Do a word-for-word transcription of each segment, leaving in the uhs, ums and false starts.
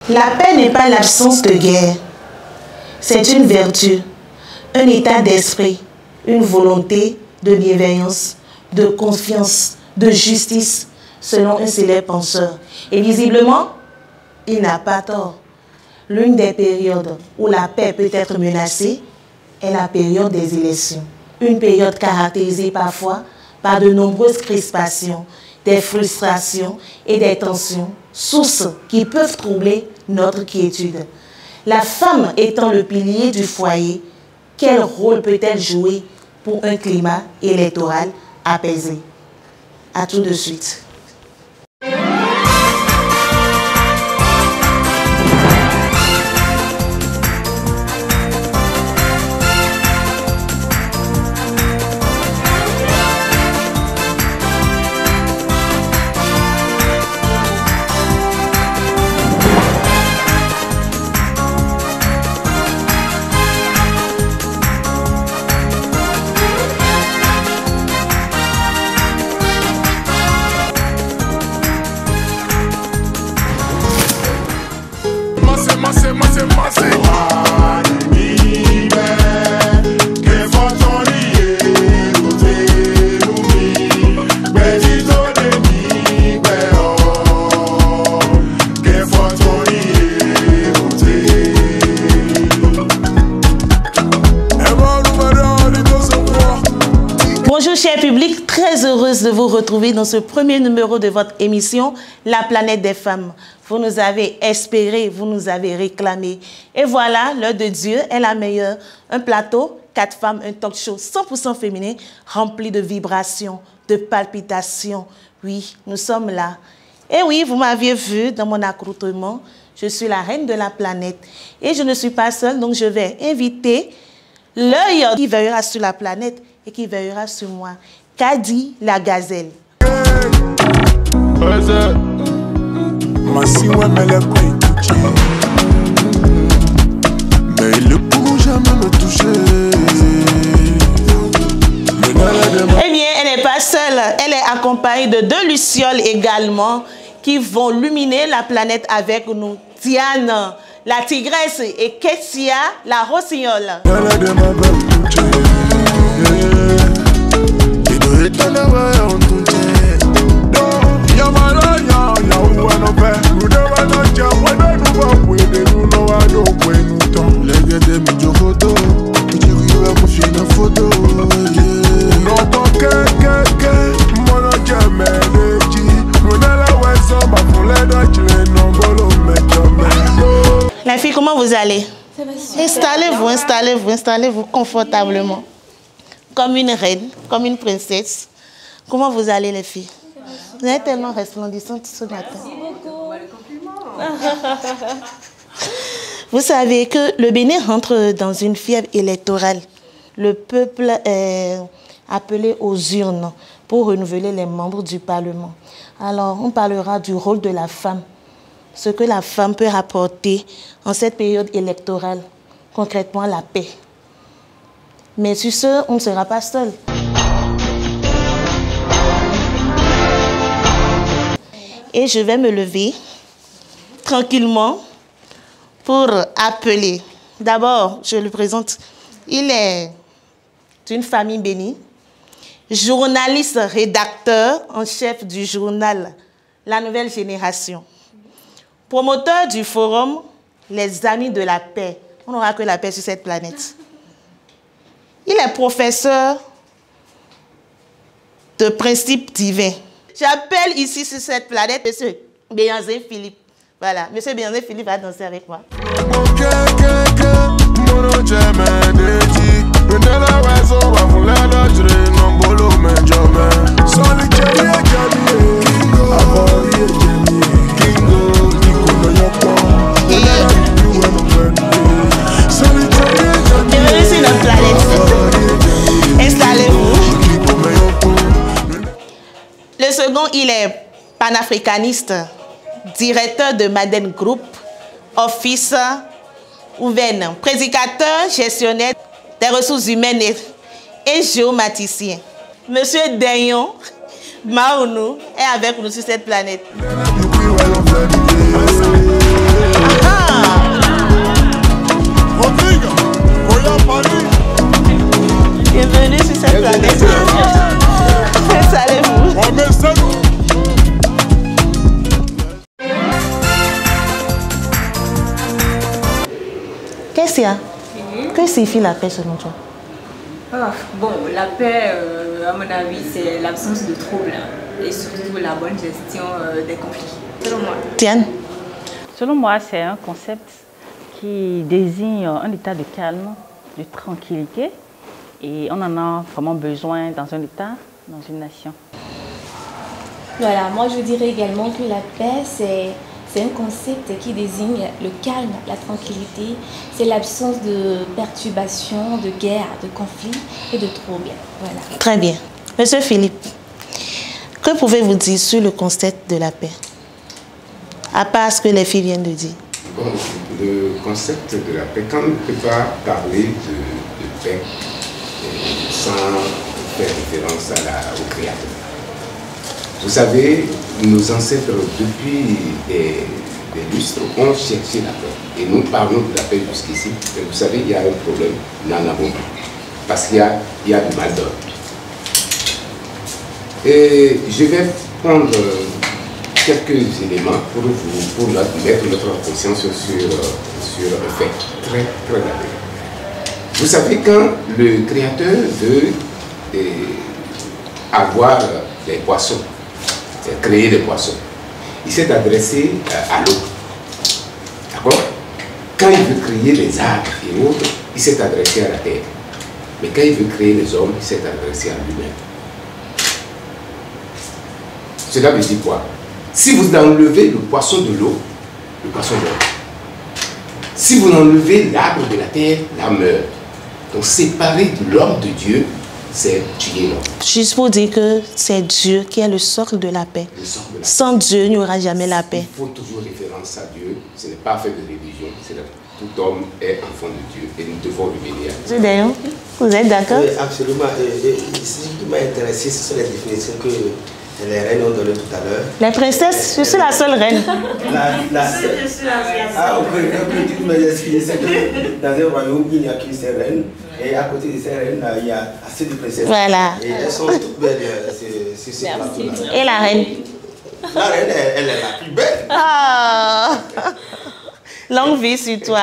La paix n'est pas l'absence de guerre. C'est une vertu, un état d'esprit, une volonté de bienveillance, de confiance, de justice, selon un célèbre penseur. Et visiblement, il n'a pas tort. L'une des périodes où la paix peut être menacée est la période des élections. Une période caractérisée parfois par de nombreuses crispations, des frustrations et des tensions, sources qui peuvent troubler notre quiétude. La femme étant le pilier du foyer, quel rôle peut-elle jouer pour un climat électoral apaisé? À tout de suite. Bonjour cher public, très heureuse de vous retrouver dans ce premier numéro de votre émission La Planète des Femmes. Vous nous avez espéré, vous nous avez réclamé. Et voilà, l'heure de Dieu est la meilleure. Un plateau, quatre femmes, un talk show cent pour cent féminin, rempli de vibrations, de palpitations. Oui, nous sommes là. Et oui, vous m'aviez vu dans mon accoutrement, je suis la reine de la planète. Et je ne suis pas seule, donc je vais inviter l'œil qui veillera sur la planète et qui veillera sur moi. Kadi la gazelle. Mais il ne pourra jamais me toucher. Eh bien, elle n'est pas seule. Elle est accompagnée de deux lucioles également qui vont luminer la planète avec nous. Diane, la tigresse, et Kessia, la rossignole. La fille, comment vous allez? Installez-vous, installez-vous, installez-vous confortablement. Comme une reine, comme une princesse. Comment vous allez les filles? Vous êtes tellement resplendissantes ce matin. Merci beaucoup. Vous savez que le Bénin rentre dans une fièvre électorale. Le peuple est appelé aux urnes pour renouveler les membres du Parlement. Alors, on parlera du rôle de la femme. Ce que la femme peut apporter en cette période électorale, concrètement la paix. Mais sur ce, on ne sera pas seul. Et je vais me lever tranquillement pour appeler. D'abord, je le présente. Il est d'une famille bénie, journaliste, rédacteur en chef du journal La Nouvelle Génération, promoteur du forum Les Amis de la Paix. On n'aura que la paix sur cette planète. Il est professeur de principes divins. J'appelle ici sur cette planète M. Béanzé Philippe. Voilà, M. Béanzé Philippe va danser avec moi. Bienvenue sur notre planète. Installez-vous. Le second, il est panafricaniste, directeur de Madden Group, office Ouven, prédicateur, gestionnaire des ressources humaines et, et géomaticien. Monsieur Dayon Maounou est avec nous sur cette planète. Qu'est-ce qu'il y a? Mm-hmm. Que signifie la paix selon toi? Ah, bon, la paix, euh, à mon avis, c'est l'absence de troubles et surtout la bonne gestion euh, des conflits, selon moi. Tiane? Selon moi, c'est un concept qui désigne un état de calme, de tranquillité, et on en a vraiment besoin dans un état, dans une nation. Voilà, moi je dirais également que la paix, c'est c'est un concept qui désigne le calme, la tranquillité, c'est l'absence de perturbations, de guerre, de conflits et de troubles. Voilà. Très bien. Monsieur Philippe, que pouvez-vous dire sur le concept de la paix? À part ce que les filles viennent de dire. Bon, le concept de la paix, quand on ne peut pas parler de, de paix sans faire référence à la, au Créateur. Vous savez, nos ancêtres, depuis des, des lustres, ont cherché la paix. Et nous parlons de la paix jusqu'ici. Mais vous savez, il y a un problème, nous n'en avons pas. Parce qu'il y a, il y a du mal d'ordre. Et je vais prendre quelques éléments pour vous, pour mettre notre conscience sur, sur un fait très, très avéré. Vous savez, quand le Créateur veut eh, avoir des poissons, créer des poissons, il s'est adressé à l'eau. D'accord? Quand il veut créer les arbres et autres, il s'est adressé à la terre. Mais quand il veut créer les hommes, il s'est adressé à lui-même. Cela veut dire quoi? Si vous enlevez le poisson de l'eau, le poisson meurt. Si vous enlevez l'arbre de la terre, l'arbre meurt. Donc séparer de l'homme de Dieu, c'est tuer l'homme. Juste pour dire que c'est Dieu qui est le socle de la paix. Le socle de la Sans paix. Dieu, il n'y aura jamais la paix. Il faut toujours référence à Dieu. Ce n'est pas fait de religion. Tout homme est enfant de Dieu et nous devons lui bénir. Monsieur Dayon, vous êtes d'accord? Oui, absolument. Et, et, ce qui m'a intéressé, ce sont les définitions que les reines ont données tout à l'heure. Les princesses, je suis la seule reine. La, la, je suis la Ah, ok, donc tu m'as expliqué, c'est que dans un royaume, il n'y a qu'une seule reine. Et à côté de ces reines, il y a assez de princesses. Voilà. Et elles sont toutes belles sur ces plateaux-là. Et la reine? La reine, elle, elle est la plus belle. Ah. Longue vie sur toi.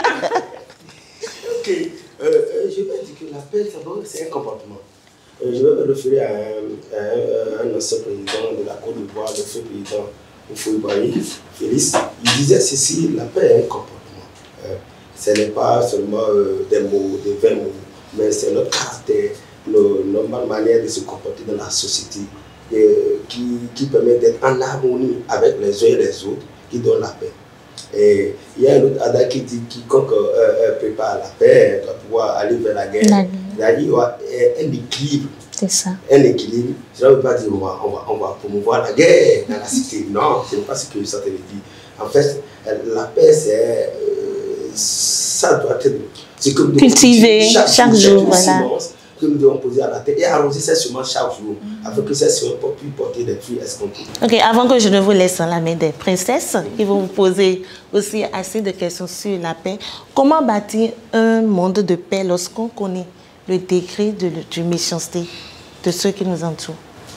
Ok. Euh, euh, je vais dire que la paix, c'est un comportement. Euh, je vais me référer à un, à un, un ancien président de la Côte d'Ivoire, le feu président Houphouët-Boigny, Félix. Il disait ceci: la paix est un comportement. Euh, ce n'est pas seulement euh, des mots, des vingt mots, mais c'est notre caractère, nos normales manières de se comporter dans la société et, qui, qui permet d'être en harmonie avec les uns et les autres, qui donne la paix. Et il y a un autre adage qui dit quiconque euh, euh, prépare la paix doit pouvoir aller vers la guerre. La... Il y a un équilibre. C'est ça. Un équilibre. Cela ne veut pas dire on va, on, va, on va promouvoir la guerre dans la cité. Non, ce n'est pas ce que ça te dit. En fait, la paix, c'est euh, ça doit être ce que nous cultiver chaque, chaque jour. jour voilà. Que nous devons poser à la terre et arroser ces semences chaque jour, mm-hmm. afin que ces semences puissent porter des fruits escomptés. Ok, avant que je ne vous laisse dans la main des princesses, mm-hmm. qui vont vous poser aussi assez de questions sur la paix, comment bâtir un monde de paix lorsqu'on connaît le degré de, de méchanceté de ceux qui nous entourent?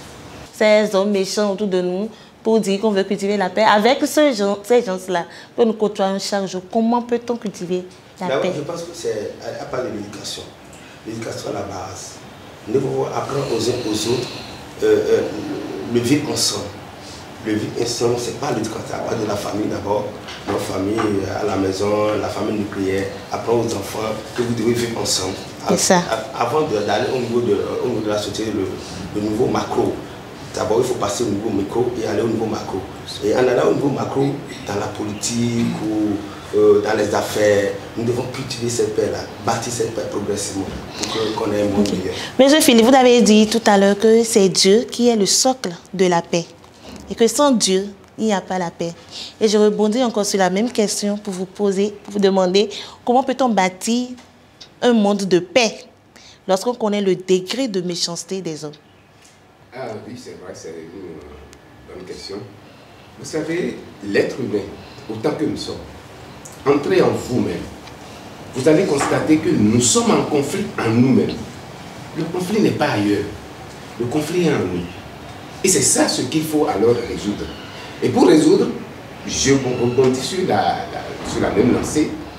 Ces hommes méchants autour de nous pour dire qu'on veut cultiver la paix. Avec ce genre, ces gens-là, que nous côtoyons chaque jour, comment peut-on cultiver la Là, paix? Je pense que c'est à part de l'éducation. L'éducation à la base. Nous devons apprendre aux uns aux autres euh, euh, le vivre ensemble. Le vivre ensemble, ce n'est pas l'éducation, à part de la famille d'abord. Notre famille à la maison, la famille nucléaire, apprendre aux enfants que vous devez vivre ensemble. C'est ça. Avant d'aller au, niveau de, au niveau de la société, le, le niveau macro. D'abord, il faut passer au niveau micro et aller au niveau macro. Et en allant au niveau macro, dans la politique ou Euh, dans les affaires, nous devons cultiver cette paix-là, bâtir cette paix progressivement pour qu'on ait un monde meilleur. Monsieur Philippe, vous avez dit tout à l'heure que c'est Dieu qui est le socle de la paix et que sans Dieu, il n'y a pas la paix. Et je rebondis encore sur la même question pour vous poser, pour vous demander comment peut-on bâtir un monde de paix lorsqu'on connaît le degré de méchanceté des hommes? Ah oui, c'est vrai, c'est une bonne question. Vous savez, l'être humain, autant que nous sommes, entrez en vous-même. Vous allez constater que nous sommes en conflit en nous-mêmes. Le conflit n'est pas ailleurs. Le conflit est en nous. Et c'est ça ce qu'il faut alors résoudre. Et pour résoudre, je rebondis sur la, la, sur la même lancée.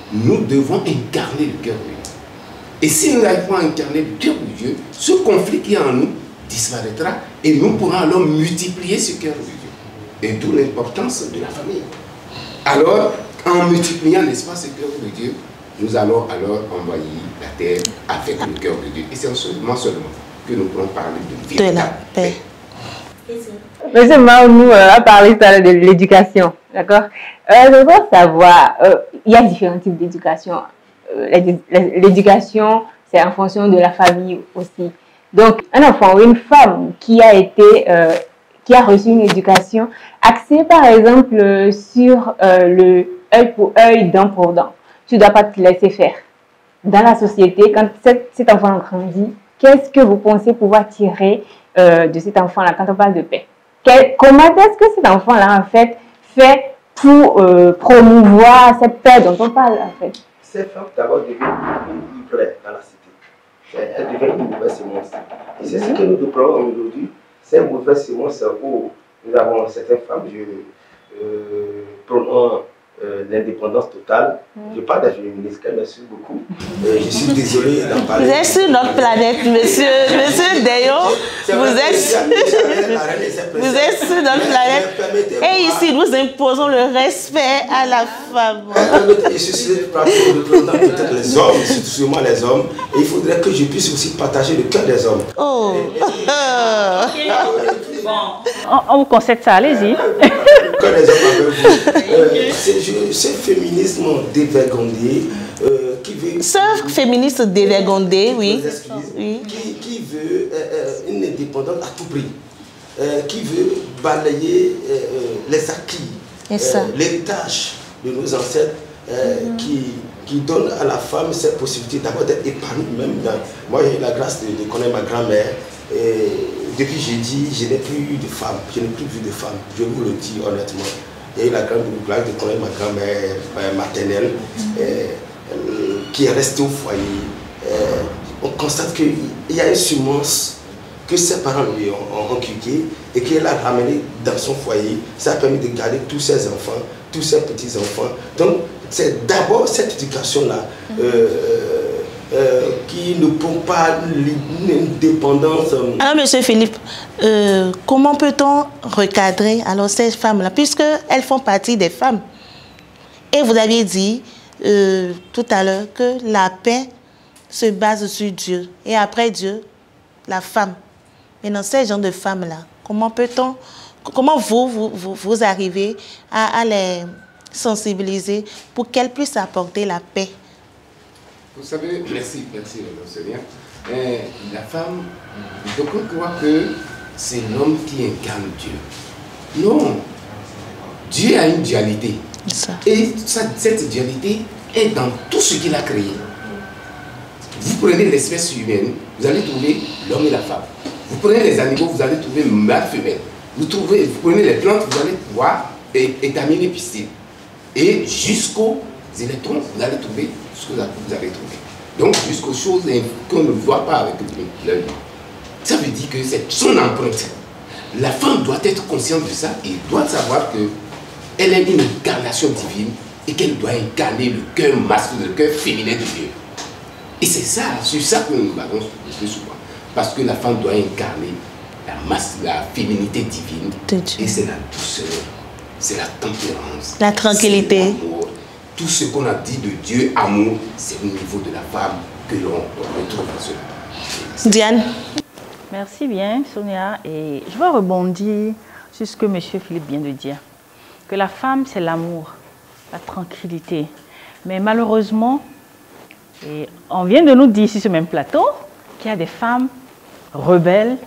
nous devons incarner le cœur de Dieu. Et si nous n'arrivons pas à incarner le cœur de Dieu, ce conflit qui est en nous disparaîtra et nous pourrons alors multiplier ce cœur de Dieu. Et d'où l'importance de la famille. Alors, en multipliant, n'est-ce pas, ce cœur de Dieu, nous allons alors envoyer la terre avec le cœur de Dieu. Et c'est seulement seulement que nous pourrons parler de véritable De la paix. Monsieur Maounou euh, a parlé tout à l'heure de l'éducation, d'accord? euh, Je veux savoir, euh, il y a différents types d'éducation. Euh, l'éducation, c'est en fonction de la famille aussi. Donc, un enfant ou une femme qui a été, euh, qui a reçu une éducation axée par exemple euh, sur euh, le œil pour œil, dent pour dent, tu ne dois pas te laisser faire. Dans la société, quand cet, cet enfant grandit, qu'est-ce que vous pensez pouvoir tirer euh, de cet enfant-là quand on parle de paix? Quel, comment est-ce que cet enfant-là, en fait, fait pour euh, promouvoir cette paix dont on parle, en fait? Cette femme, d'abord, devient libre dans la cité. Elle devient une mauvaise sémence. Et c'est ce que nous déplorons aujourd'hui. C'est une mauvaise sémence où nous avons certaines femmes, je euh, prône euh, l'indépendance totale. Mm. Je parle des féministes, merci beaucoup. Euh, je suis désolé d'en parler. Vous êtes sur notre planète, monsieur, monsieur Dayon. Vous êtes, vous êtes sur notre planète. Et ici, nous imposons le respect à la femme. Je suis sur le plateau représentant peut-être les hommes, sûrement les hommes. Et il faudrait que je puisse aussi partager le cœur des hommes. Oh! On, on vous concède ça, allez-y. Le cœur des hommes avec vous. Euh, ce féminisme dévergondé euh, qui veut... Ce féministe dévergondé, oui. oui. Qui, qui veut euh, une indépendance à tout prix. Euh, qui veut balayer euh, les acquis, euh, l'héritage de nos ancêtres, euh, mm-hmm. qui, qui donne à la femme cette possibilité d'abord d'être épanouie même dans... Moi j'ai eu la grâce de, de connaître ma grand-mère. Depuis que j'ai dit, je n'ai plus eu de femme, je n'ai plus vu de femme, je vous le dis honnêtement. J'ai eu la grande grâce de connaître ma grand-mère maternelle, mm-hmm. euh, qui est restée au foyer. Euh, on constate qu'il y a une semence que ses parents lui ont inculquée et qu'elle a ramené dans son foyer. Ça a permis de garder tous ses enfants, tous ses petits-enfants. Donc, c'est d'abord cette éducation-là mm-hmm. euh, euh, qui ne prend pas une dépendance. Alors, monsieur Philippe, euh, comment peut-on recadrer alors ces femmes-là, puisqu'elles font partie des femmes? Et vous aviez dit euh, tout à l'heure que la paix se base sur Dieu. Et après Dieu, la femme. Mais dans ces genres de femmes-là, comment peut-on, comment vous, vous, vous, vous arrivez à, à les sensibiliser pour qu'elles puissent apporter la paix? Vous savez, merci, merci, Seigneur. Euh, la femme, donc on croit que c'est l'homme qui incarne Dieu. Non. Dieu a une dualité. Ça. Et ça, cette dualité est dans tout ce qu'il a créé. Vous prenez l'espèce humaine, vous allez trouver l'homme et la femme. Vous prenez les animaux, vous allez trouver mâle, femelle. Vous, trouvez, vous prenez les plantes, vous allez pouvoir étaminer piscine. Et jusqu'aux électrons, vous allez trouver ce que vous avez trouvé. Donc, jusqu'aux choses qu'on ne voit pas avec l'œil. Ça veut dire que c'est son empreinte. La femme doit être consciente de ça et doit savoir qu'elle est une incarnation divine et qu'elle doit incarner le cœur masculin, le cœur féminin de Dieu. Et c'est ça, sur ça que nous parlons le plus souvent. Parce que la femme doit incarner la masse, la féminité divine. Et c'est la douceur, c'est la tempérance, la tranquillité, l'amour. Tout ce qu'on a dit de Dieu, amour, c'est au niveau de la femme que l'on retrouve dans cela. Diane. Merci bien, Sonia. Et je vais rebondir sur ce que M. Philippe vient de dire. Que la femme, c'est l'amour, la tranquillité. Mais malheureusement, et on vient de nous dire sur ce même plateau qu'il y a des femmes rebelles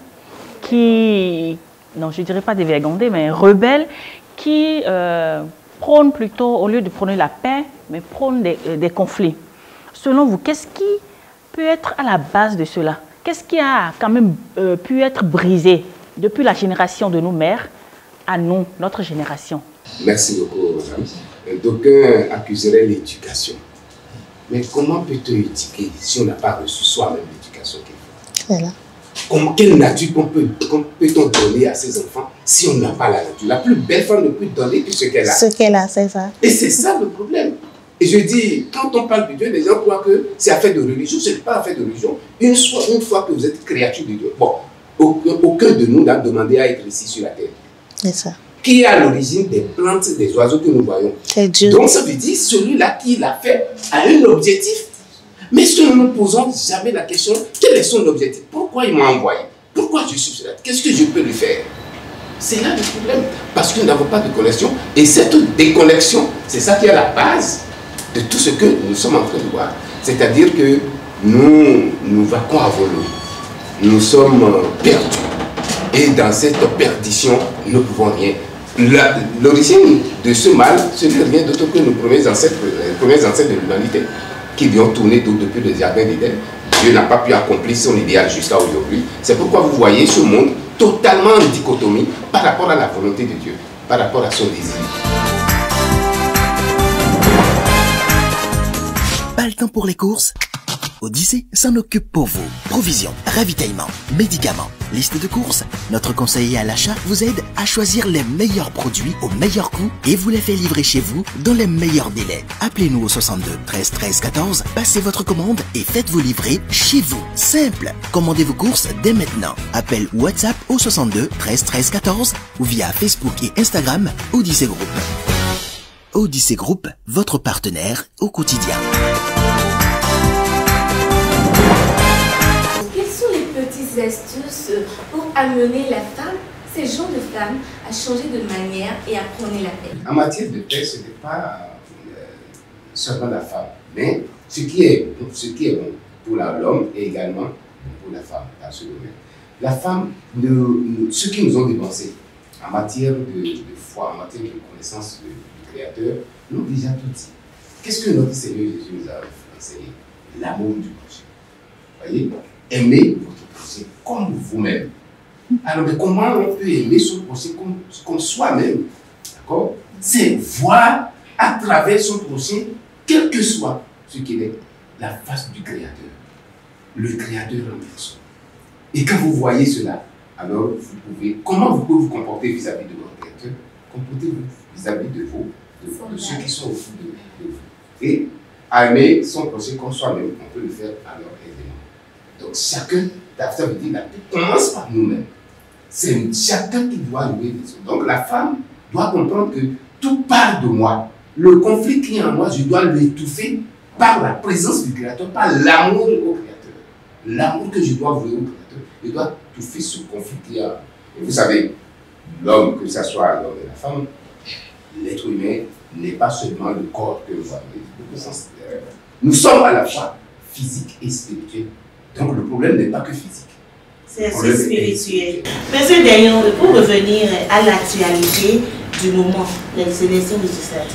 qui, non, je ne dirais pas dévergondées, mais rebelles qui euh, prônent plutôt, au lieu de prôner la paix, mais prônent des, euh, des conflits. Selon vous, qu'est-ce qui peut être à la base de cela? Qu'est-ce qui a quand même euh, pu être brisé depuis la génération de nos mères à nous, notre génération? Merci beaucoup, madame. D'aucuns accuseraient l'éducation. Mais comment peut-on éduquer si on n'a pas reçu soi-même l'éducation qu'il faut? Voilà. Comment, quelle nature peut, peut-on donner à ses enfants si on n'a pas la nature? La plus belle femme ne peut donner que ce qu'elle a. Ce qu'elle a, c'est ça. Et c'est ça le problème. Et je dis, quand on parle de Dieu, les gens croient que c'est affaire de religion. Ce n'est pas affaire de religion. Une fois, une fois que vous êtes créature de Dieu, bon, aucun, aucun de nous n'a demandé à être ici sur la terre. C'est ça. Qui est à l'origine des plantes, des oiseaux que nous voyons. C'est Dieu. Donc ça veut dire, celui-là qui l'a fait a un objectif. Mais si nous ne nous posons jamais la question, quel est son objectif? Pourquoi il m'a envoyé? Pourquoi je suis sur la terre? Qu'est-ce que je peux lui faire? C'est là le problème. Parce que nous n'avons pas de connexion. Et cette déconnexion, c'est ça qui est la base de tout ce que nous sommes en train de voir. C'est-à-dire que nous, nous vaquons à volo. Nous sommes perdus. Et dans cette perdition, nous ne pouvons rien. L'origine de ce mal, ce n'est rien d'autre que nos premiers ancêtres, les premiers ancêtres de l'humanité, qui lui ont tourné depuis le jardin d'Éden. Dieu n'a pas pu accomplir son idéal jusqu'à aujourd'hui. C'est pourquoi vous voyez ce monde totalement en dichotomie par rapport à la volonté de Dieu, par rapport à son désir. Pas le temps pour les courses? Odyssée s'en occupe pour vous. Provisions, ravitaillement, médicaments, liste de courses. Notre conseiller à l'achat vous aide à choisir les meilleurs produits au meilleur coût et vous les fait livrer chez vous dans les meilleurs délais. Appelez-nous au soixante-deux treize treize quatorze, passez votre commande et faites-vous livrer chez vous. Simple. Commandez vos courses dès maintenant. Appel ou WhatsApp au soixante-deux treize treize quatorze ou via Facebook et Instagram Odyssée Group. Odyssée Group, votre partenaire au quotidien. Astuces pour amener la femme, ces gens de femmes, à changer de manière et à prôner la paix. En matière de paix, ce n'est pas euh, seulement la femme, mais ce qui est, ce qui est bon pour l'homme et également pour la femme dans ce domaine. La femme, nous, nous, ceux qui nous ont dépensé en matière de, de foi, en matière de connaissance du, du Créateur, nous ont déjà tout dit. Qu'est-ce que notre Seigneur Jésus nous a enseigné? L'amour du prochain. Voyez, aimez votre prochain comme vous-même. Alors, mais comment on peut aimer son prochain comme, comme soi-même? D'accord? C'est voir à travers son prochain, quel que soit ce qu'il est, la face du Créateur. Le Créateur en personne. Et quand vous voyez cela, alors vous pouvez, comment vous pouvez vous comporter vis-à-vis de votre Créateur? Comportez-vous vis-à-vis de vous, de, de ceux qui sont autour de, de vous. Et aimer son prochain comme soi-même, on peut le faire alors aisément. Donc chacun, ça veut dire la paix commence par nous-mêmes. C'est chacun qui doit louer les autres. Donc la femme doit comprendre que tout part de moi. Le conflit qui est en moi, je dois l'étouffer par la présence du Créateur, par l'amour au Créateur. L'amour que je dois vouer au Créateur, je dois étouffer ce conflit qui est en moi. Et vous savez, l'homme, que ce soit l'homme et la femme, l'être humain n'est pas seulement le corps que vous avez. Nous sommes à la fois physique et spirituel. Donc le problème n'est pas que physique. C'est spirituel. Monsieur Dayon, pour revenir à l'actualité du moment, les élections législatives,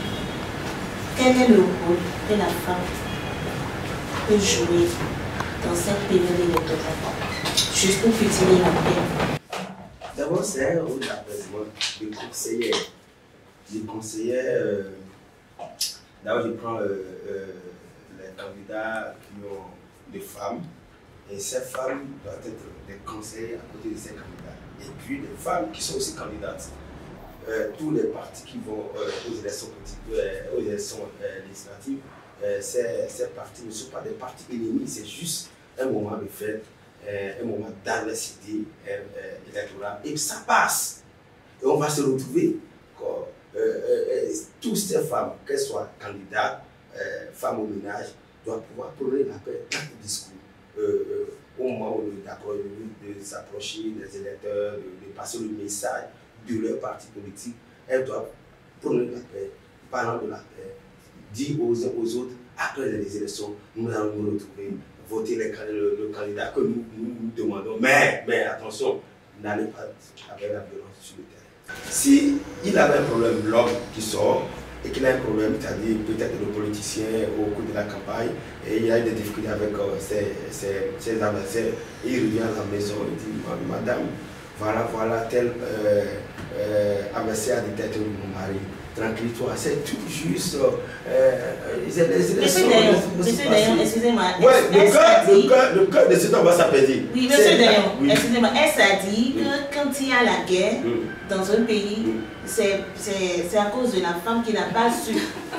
quel est le rôle que la femme peut jouer dans cette période électorale, juste pour cultiver la paix? D'abord, c'est un rôle d'apaisement, de conseiller. De conseiller, euh, d'abord je prends euh, euh, les candidats qui ont des femmes, et ces femmes doivent être des conseillers à côté de ces candidats. Et puis les femmes qui sont aussi candidates. Euh, tous les partis qui vont euh, aux élections, euh, aux élections euh, législatives, euh, ces, ces partis ne sont pas des partis ennemis, c'est juste un moment de fête, euh, un moment d'adversité euh, euh, électorale, et ça passe. Et on va se retrouver. Quoi. Euh, euh, toutes ces femmes, qu'elles soient candidates, euh, femmes au ménage, doivent pouvoir prôner la paix dans le discours. Euh, euh, au moment où on est de s'approcher des électeurs, de, de passer le message de leur parti politique, elles doivent prôner la paix, parlant de la paix, dire aux uns aux autres, après les élections, nous allons nous retrouver, voter les, le, le candidat que nous, nous, nous demandons. Mais, mais attention, n'allez pas avec la violence sur le terrain. Si il avait un problème, l'homme qui sort, et qu'il a un problème, c'est-à-dire peut-être le politicien au cours de la campagne, et il a eu des difficultés avec euh, ses, ses, ses adversaires, et il revient à la maison, il dit, madame, voilà, voilà, tel euh, euh, adversaire de tête de mon mari, tranquille-toi, c'est tout juste. Euh, Monsieur Dayon, excusez-moi. Ouais, le cœur de cet homme va s'apaiser. Oui, monsieur Dayon, oui. Excusez-moi, est-ce à dire que quand il y a la guerre mm. dans un pays, mm. c'est à cause de la femme qui n'a pas su, qui,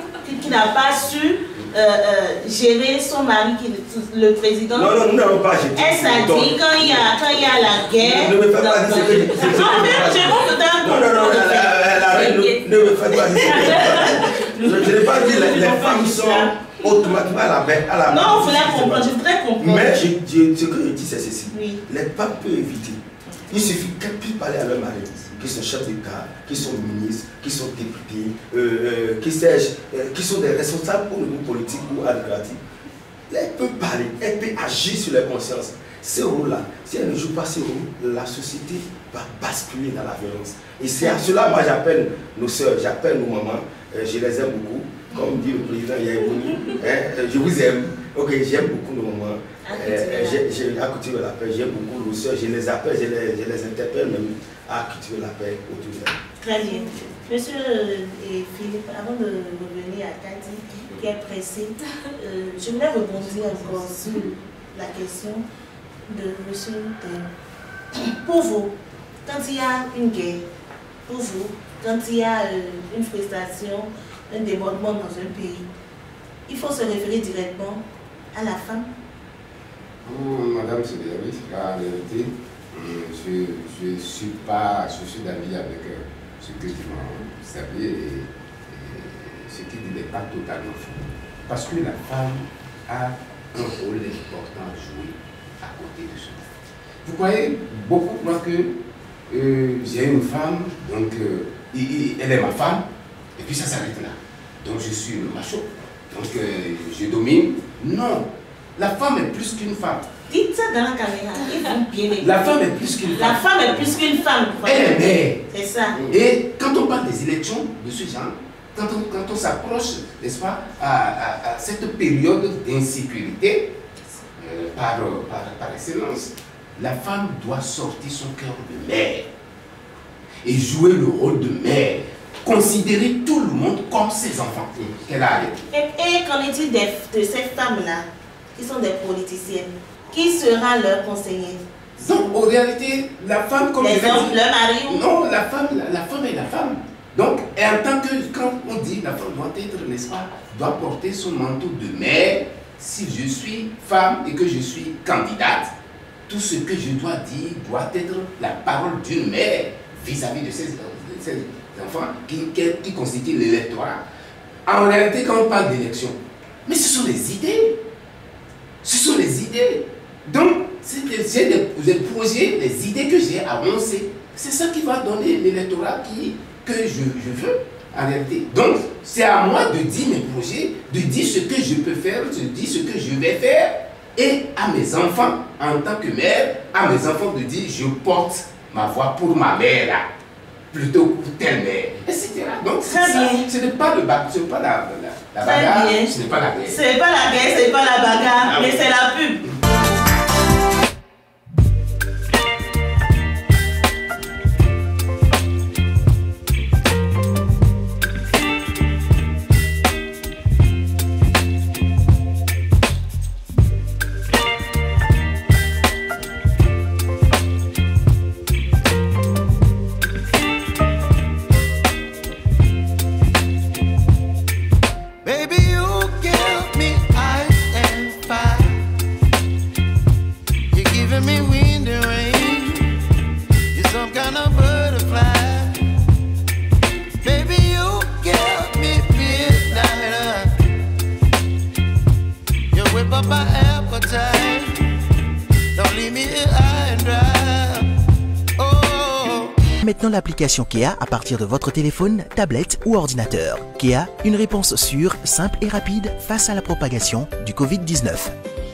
qui n'a pas su euh, euh, gérer son mari, qui, le président. Non, non, nous n'avons pas géré. Elle s'est dit quand il y a, quand il y a la guerre. Ne me fais pas dire ce que je Non, mais je vous donne. Non, non, non, la reine, ne me fais pas dire ce que je Je n'ai pas dit les, les femmes sont automatiquement à la main. À la non, on voulait comprendre, je voudrais comprendre. Mais je, je, ce que je dis, c'est ceci. Oui. Les femmes peuvent éviter. Il suffit qu'elles puissent parler à leur mari, qui sont chefs d'État, qui sont ministres, qui sont députés, euh, euh, qui, euh, qui sont des responsables au niveau politique ou administratif. Elle peut parler, elle peut agir sur les consciences. Ce rôle-là, si elle ne joue pas ce rôle, la société va basculer dans la violence. Et c'est à cela, moi j'appelle nos soeurs, j'appelle nos mamans, euh, je les aime beaucoup. Comme dit le président Yaïbouni, hein, je vous aime. Ok, j'aime beaucoup nos mamans. Euh, j'ai à cultiver la paix, j'aime beaucoup nos soeurs, je les appelle, je les, je les interpelle même à cultiver la paix autour de elle. Très bien. Monsieur et Philippe, avant de revenir à Cathy, qui est pressée, euh, je voulais rebondir encore sur la question de monsieur Théo. Pour vous, quand il y a une guerre, pour vous, quand il y a euh, une frustration, un débordement dans un pays, il faut se référer directement à la femme. Oh, Madame Sédéry, la réalité, je ne suis pas, je suis d'avis avec euh, ce que tu m'as servi et, et ce qu'il dit n'est pas totalement faux. Parce que la femme a un rôle important à jouer à côté de ça. Vous croyez beaucoup moi que euh, j'ai une femme, donc euh, et, et, elle est ma femme, et puis ça s'arrête là. Donc je suis le macho, donc euh, je domine. Non, la femme est plus qu'une femme. Dites ça dans la caméra, il faut bien écouter. La femme est plus qu'une femme. La femme est plus qu'une femme. Elle est mère. C'est ça. Et quand on parle des élections de ce genre, quand on, quand on s'approche, n'est-ce pas, à, à, à cette période d'insécurité, euh, par, par, par excellence, la femme doit sortir son cœur de mère et jouer le rôle de mère. Considérer tout le monde comme ses enfants qu'elle a arrêté. Et, et qu'en est-il de, de ces femmes-là, qui sont des politiciennes? Qui sera leur conseiller? Donc, en réalité, la femme, comme les je hommes, dit, leur mari ou... Non, la femme, la, la femme est la femme. Donc, et en tant que, quand on dit la femme doit être, n'est-ce pas, doit porter son manteau de mère, si je suis femme et que je suis candidate, tout ce que je dois dire doit être la parole d'une mère vis-à-vis de ses, de ses enfants qui, qui, qui constituent l'électorat. En réalité, quand on parle d'élection, mais ce sont les idées. Ce sont les idées. Donc, c'est des projets, les idées que j'ai avancées. C'est ça qui va donner l'électorat que je, je veux, en réalité. Donc, c'est à moi de dire mes projets, de dire ce que je peux faire, de dire ce que je vais faire, et à mes enfants, en tant que mère, à mes enfants de dire je porte ma voix pour ma mère, là, plutôt que pour telle mère, et cetera. Donc, ce n'est pas, le ce n'est pas la, la, la bagarre, ce n'est pas la guerre. Ce n'est pas la guerre, ce n'est pas la bagarre, ah, mais oui. C'est la pub. Maintenant l'application Kea à partir de votre téléphone, tablette ou ordinateur. Kea, une réponse sûre, simple et rapide face à la propagation du Covid dix-neuf.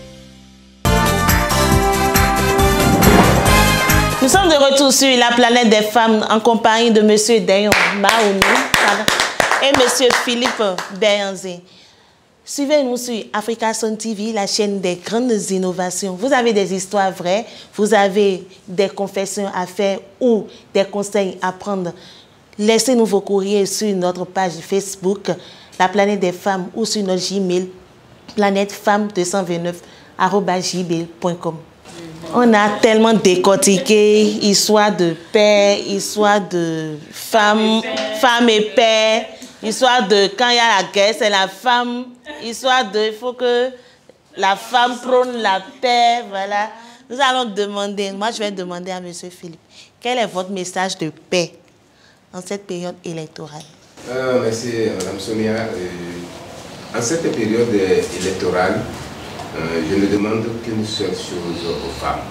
Nous sommes de retour sur la planète des femmes en compagnie de M. Dayon Maonou et M. Philippe Béanzé. Suivez-nous sur Africa Sun T V, la chaîne des grandes innovations. Vous avez des histoires vraies, vous avez des confessions à faire ou des conseils à prendre. Laissez-nous vos courriers sur notre page Facebook, La Planète des Femmes, ou sur notre Gmail, planète femme deux cent vingt-neuf arobase gmail point com. On a tellement décortiqué, histoire de père, histoire de femme, femme et père. Histoire de, quand il y a la guerre, c'est la femme. Histoire de, il faut que la femme prône la paix, voilà. Nous allons demander, moi je vais demander à M. Philippe, quel est votre message de paix en cette période électorale? euh, Merci Mme Sonia. Euh, en cette période électorale, euh, je ne demande qu'une seule chose aux femmes.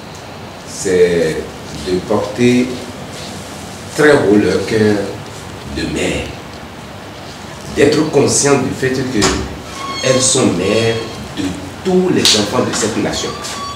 C'est de porter très haut leur cœur de mère. D'être conscient du fait qu'elles sont mères de tous les enfants de cette nation.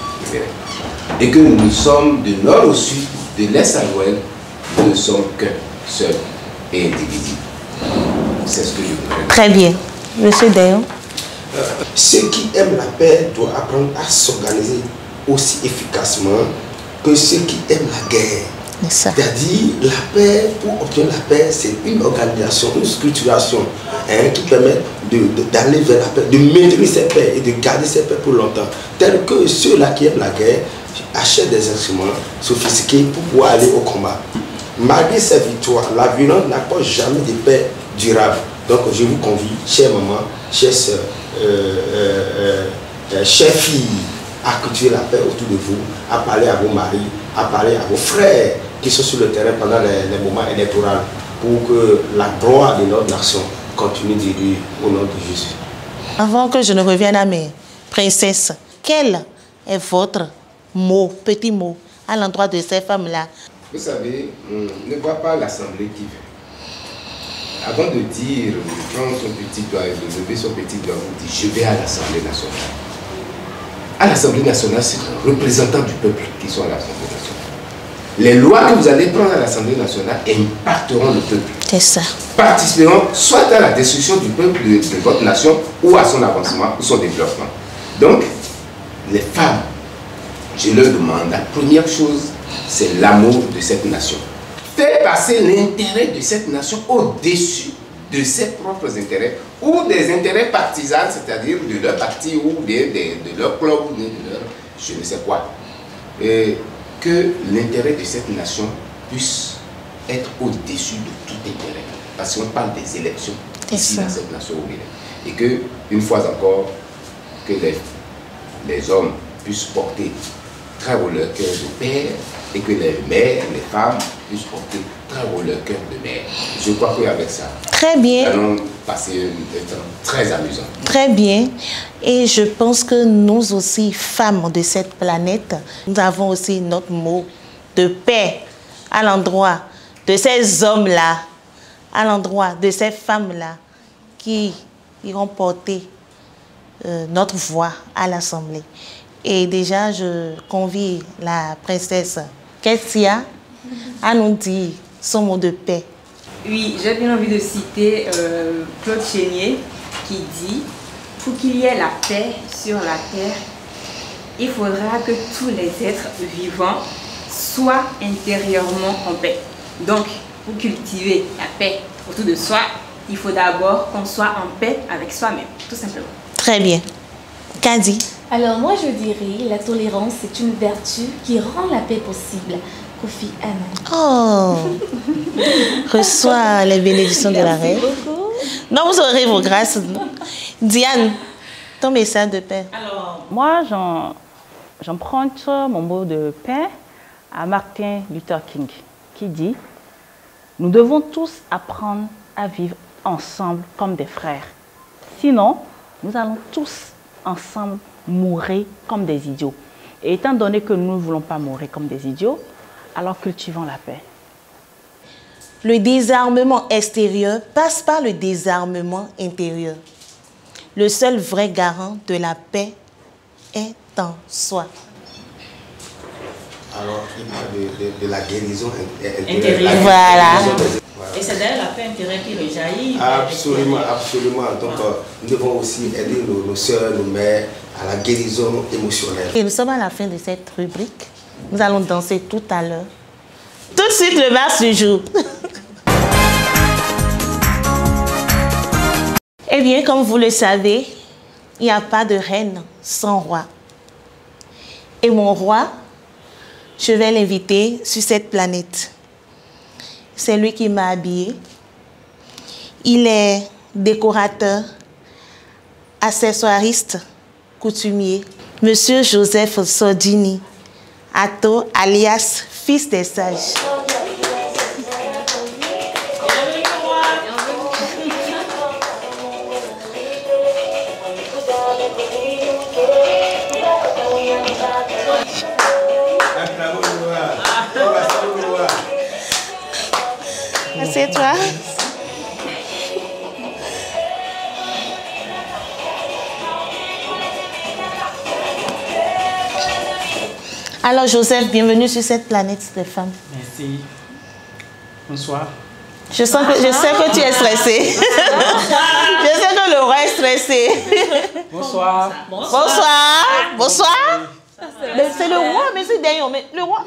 Et que nous sommes du nord au sud, de l'est à l'ouest, nous ne sommes qu'un seul et indivisible. C'est ce que je voudrais dire. Très bien. Monsieur Dayon. Euh, ceux qui aiment la paix doivent apprendre à s'organiser aussi efficacement que ceux qui aiment la guerre. C'est-à-dire, la paix, pour obtenir la paix, c'est une organisation, une structuration hein, qui permet d'aller vers la paix, de maintenir cette paix et de garder cette paix pour longtemps. Tel que ceux-là qui aiment la guerre achètent des instruments sophistiqués pour pouvoir aller au combat. Malgré cette victoire, la violence n'apporte jamais de paix durable. Donc je vous convie, chères mamans, chères soeurs, euh, euh, euh, chères filles, à cultiver la paix autour de vous, à parler à vos maris, à parler à vos frères qui sont sur le terrain pendant les, les moments électoraux pour que la gloire de notre nation continue d'élever au nom de Jésus. Avant que je ne revienne à mes princesses, quel est votre mot, petit mot, à l'endroit de ces femmes-là? Vous savez, on ne voit pas l'Assemblée qui veut. Avant de dire, de prendre son petit doigt et de lever son petit doigt, vous dites, je vais à l'Assemblée nationale. À l'Assemblée nationale, c'est un représentant du peuple qui sont à l'Assemblée nationale. Les lois que vous allez prendre à l'Assemblée nationale impacteront le peuple. C'est ça. Participeront soit à la destruction du peuple de, de votre nation ou à son avancement ou son développement. Donc, les femmes, je leur demande, la première chose, c'est l'amour de cette nation. Faire passer l'intérêt de cette nation au-dessus de ses propres intérêts ou des intérêts partisans, c'est-à-dire de leur parti ou de, de, de leur club ou de leur je ne sais quoi. Et que l'intérêt de cette nation puisse être au-dessus de tout intérêt. Parce qu'on parle des élections ici dans cette nation au Bénin. Et que, une fois encore, que les, les hommes puissent porter très haut leur cœur de père et que les mères, les femmes puissent porter très haut leur cœur de mère. Je crois qu'avec ça, très bien. nous allons passer un temps très amusant. Très bien. Et je pense que nous aussi, femmes de cette planète, nous avons aussi notre mot de paix à l'endroit de ces hommes-là, à l'endroit de ces femmes-là qui iront porter euh, notre voix à l'Assemblée. Et déjà, je convie la princesse Kessia à nous dire son mot de paix. Oui, j'ai bien envie de citer euh, Claude Chénier qui dit « Pour qu'il y ait la paix sur la terre, il faudra que tous les êtres vivants soient intérieurement en paix. » Donc, pour cultiver la paix autour de soi, il faut d'abord qu'on soit en paix avec soi-même, tout simplement. Très bien. Kadi? Alors moi je dirais la tolérance c'est une vertu qui rend la paix possible. Kofi Annan. Oh. Reçois les bénédictions de la reine. Non, vous aurez vos grâces. Diane, ton message de paix. Alors, moi j'emprunte mon mot de paix à Martin Luther King qui dit « Nous devons tous apprendre à vivre ensemble comme des frères. Sinon, nous allons tous ensemble mourir comme des idiots. Et étant donné que nous ne voulons pas mourir comme des idiots, alors cultivons la paix. » Le désarmement extérieur passe par le désarmement intérieur. Le seul vrai garant de la paix est en soi. Alors, il parle de, de, de la guérison intérieure. Voilà. Et c'est d'ailleurs la paix intérieure qui rejaillit. Absolument, absolument. Donc, euh, nous devons aussi aider nos, nos soeurs, nos mères à la guérison émotionnelle. Et nous sommes à la fin de cette rubrique. Nous allons danser tout à l'heure. Tout de suite, le match du jour. Eh bien, comme vous le savez, il n'y a pas de reine sans roi. Et mon roi, je vais l'inviter sur cette planète. C'est lui qui m'a habillée. Il est décorateur, accessoiriste, coutumier. Monsieur Joseph Sordini, Atto, alias Fils des Sages. C'est toi. Alors Joseph, bienvenue sur cette planète des femmes. Merci. Bonsoir. Je, sens que, je sais que tu es stressé. Je sais que le roi est stressé. Bonsoir. Bonsoir. Bonsoir. Bonsoir. C'est le roi, monsieur Dayon. Mais le roi...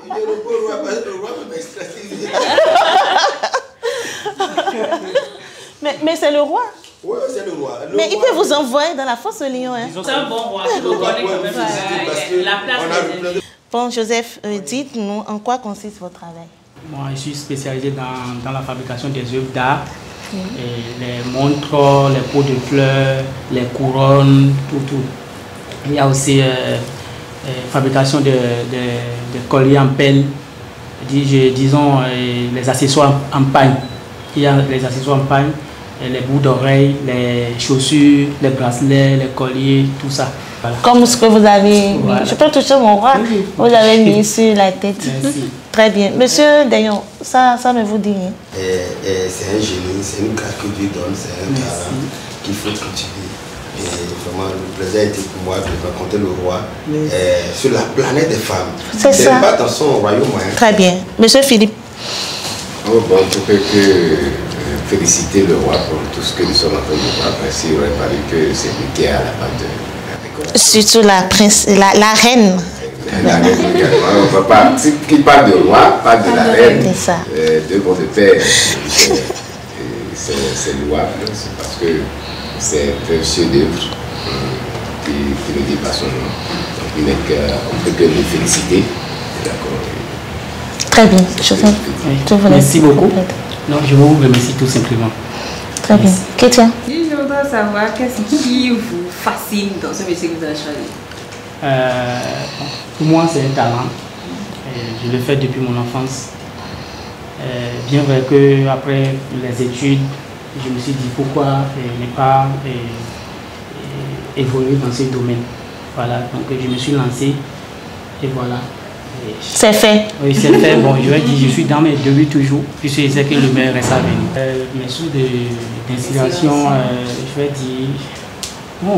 mais mais c'est le roi. Oui, c'est le roi. Le mais roi, il peut vous envoyer dans la fosse au lion. Hein. C'est un bon roi. Je le connais quand même. La place des... Bon, Joseph, euh, dites-nous en quoi consiste votre travail. Moi, je suis spécialisé dans, dans la fabrication des œuvres d'art. Mmh. Les montres, les pots de fleurs, les couronnes, tout, tout. Il y a aussi euh, euh, fabrication de, de, de colliers en pelle, dis, disons euh, les accessoires en paille. Il y a les accessoires en paille, les bouts d'oreilles, les chaussures, les bracelets, les colliers, tout ça. Voilà. Comme ce que vous avez mis. Voilà. Je peux toucher mon roi. Oui. Vous avez mis sur la tête. Merci. Très bien. Monsieur Dayon, ça, ça ne vous dit rien. C'est un génie, c'est une grâce que Dieu donne, c'est un talent qu'il faut cultiver. Et vraiment, le plaisir a été pour moi de rencontrer le roi euh, sur la planète des femmes. C'est ça. Pas dans son royaume. Hein. Très bien. Monsieur Philippe. Oh, bon, je peux que euh, féliciter le roi pour tout ce que nous sommes en train de voir. Parce qu'il aurait fallu que c'est lui qui est à la base de la décoration. Surtout la, prince, la, la reine. La, la reine également. On ne peut pas. Qui parle de roi, parle de la reine. C'est ça. Euh, deux mots de paix. C'est louable. C'est parce que c'est un chef-d'œuvre qui, qui ne dit pas son nom. Donc, il n'est qu'on peut que le féliciter. D'accord. Très bien. Je vous, oui. je vous Merci beaucoup. Non, je vous remercie tout simplement. Très bien. Kétia. Je voudrais savoir qu'est-ce qui vous fascine dans ce métier que vous avez choisi. Euh, pour moi, c'est un talent. Et je le fais depuis mon enfance. Euh, bien vrai qu'après les études, je me suis dit pourquoi ne pas et, et, évoluer dans ce domaine. Voilà, donc je me suis lancé et voilà. C'est fait. Oui, c'est fait. Bon, je vais dire, je suis dans mes débuts toujours, puisque je sais que le meilleur reste à venir. Euh, mes sources d'inspiration, euh, je vais dire, bon,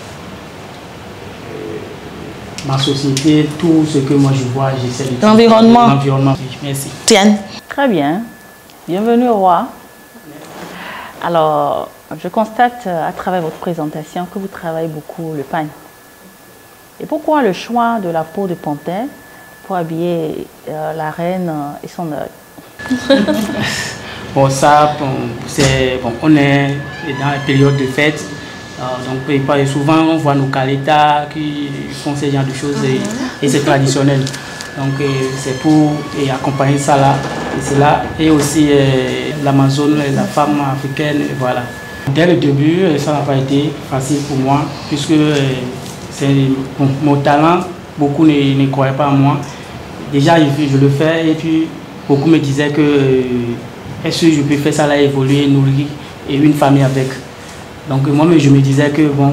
euh, ma société, tout ce que moi je vois, j'essaie de... L'environnement. L'environnement, merci. Tiens. Très bien. Bienvenue au roi. Alors, je constate à travers votre présentation que vous travaillez beaucoup le pagne. Et pourquoi le choix de la peau de panthère pour habiller euh, la reine et son œil? Bon, ça, bon, c'est bon, on est dans la période de fête. Euh, donc, souvent, on voit nos Kaletas qui font ce genre de choses et, et c'est traditionnel. Donc, c'est pour et accompagner ça là. Et c'est là. Et aussi euh, l'Amazone, la femme africaine, voilà. Dès le début, ça n'a pas été facile pour moi, puisque euh, c'est bon, mon talent, beaucoup ne, ne croyaient pas en moi. Déjà, je, je le fais et puis beaucoup me disaient que euh, est-ce que je peux faire ça là, évoluer, nourrir et une famille avec. Donc moi, je me disais que bon,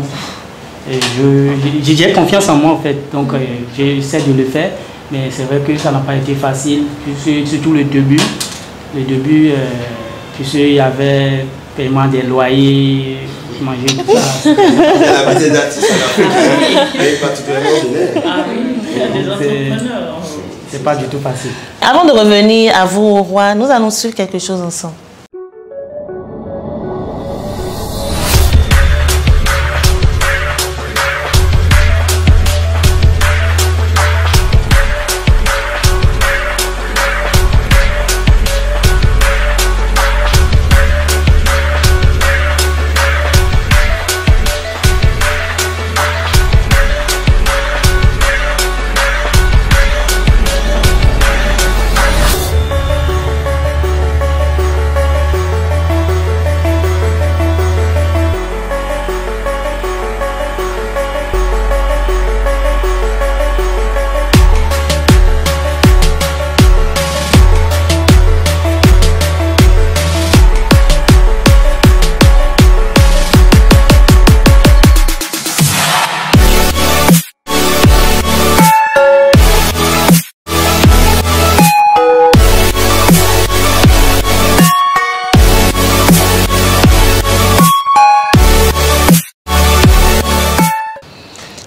j'ai confiance en moi en fait, donc euh, j'essaie de le faire, mais c'est vrai que ça n'a pas été facile, puisque, surtout le début, le début, euh, puisqu'il y avait paiement des loyers, manger tout ça. La vie des artistes en Afrique est particulièrement honnête. Ah oui, il y a des entrepreneurs. C'est pas du tout facile. Avant de revenir à vous au roi, nous allons suivre quelque chose ensemble.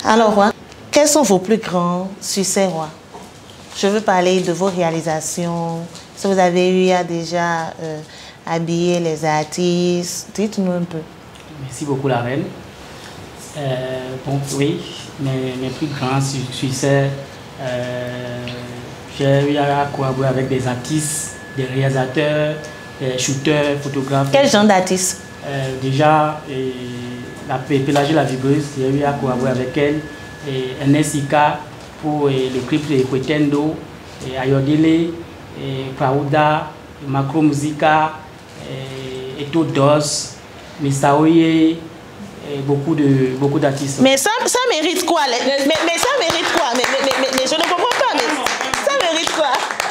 Alors, Roi, quels sont vos plus grands succès, Roi? Je veux parler de vos réalisations. Si vous avez eu à déjà euh, habiller les artistes, dites-nous un peu. Merci beaucoup, la reine. Euh, bon, oui, mes, mes plus grands succès, euh, j'ai eu à collaborer avec des artistes, des réalisateurs, des shooters, photographes. Quel genre d'artistes? euh, Déjà, et, la Pélagée la Vibreuse, j'ai eu à collaborer avec elle, et N S I K pour et, le clip de Kwetendo, et Ayodele, et Pauda, Macro Musica, et, et Todos, Misaoye, et beaucoup de beaucoup d'artistes. Mais ça, ça mérite quoi? Les, mais, mais ça mérite quoi? mais, mais, mais, mais je ne comprends pas, mais ça mérite quoi?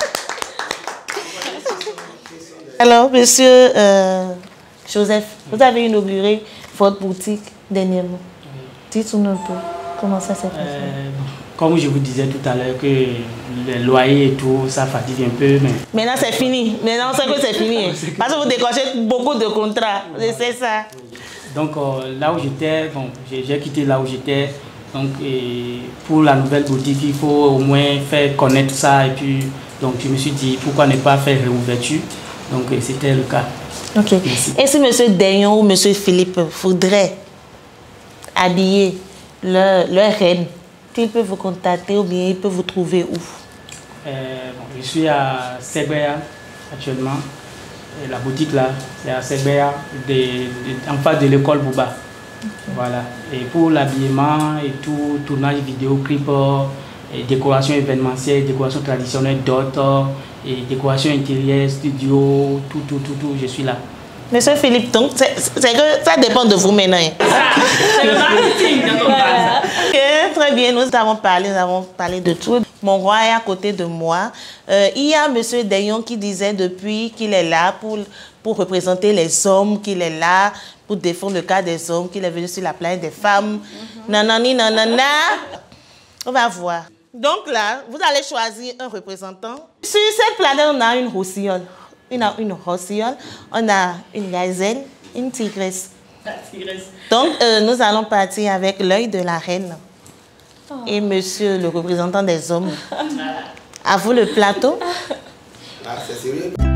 Alors, monsieur euh, Joseph, vous avez inauguré votre boutique dernièrement. Dites-nous un peu comment ça s'est passé. Euh, comme je vous disais tout à l'heure que les loyers et tout, ça fatigue un peu. Mais... Maintenant c'est fini. Maintenant on sait que c'est fini. Parce que vous décrochez beaucoup de contrats. C'est ça. Donc euh, là où j'étais, bon, j'ai quitté là où j'étais. Donc et pour la nouvelle boutique, il faut au moins faire connaître ça. Et puis donc je me suis dit pourquoi ne pas faire réouverture. Donc c'était le cas. Ok. Et si monsieur Dayon ou monsieur Philippe voudrait habiller leur, leur reine, ils peuvent vous contacter ou bien ils peuvent vous trouver où? euh, bon, Je suis à Segbea actuellement. Et la boutique là, c'est à Segbea, en face de l'école Bouba. Okay. Voilà. Et pour l'habillement et tout, tournage vidéo, clip, et décoration événementielle, décoration traditionnelle, d'autres, et décoration intérieure, studio, tout, tout, tout, tout, je suis là. Monsieur Philippe, donc, c'est que ça dépend de vous maintenant. C'est le marketing quand on parle. Okay, très bien, nous avons parlé, nous avons parlé de tout. Mon roi est à côté de moi. Euh, il y a monsieur Dayon qui disait depuis qu'il est là pour, pour représenter les hommes, qu'il est là pour défendre le cas des hommes, qu'il est venu sur la planète des femmes. Mm-hmm. Nanani, nanana. On va voir. Donc là, vous allez choisir un représentant. Sur cette planète, on a une rossignole. On a une rossignole, on a une gazelle, une tigresse. Donc, euh, nous allons partir avec l'œil de la reine et monsieur le représentant des hommes. À vous le plateau. Ah, c'est sérieux?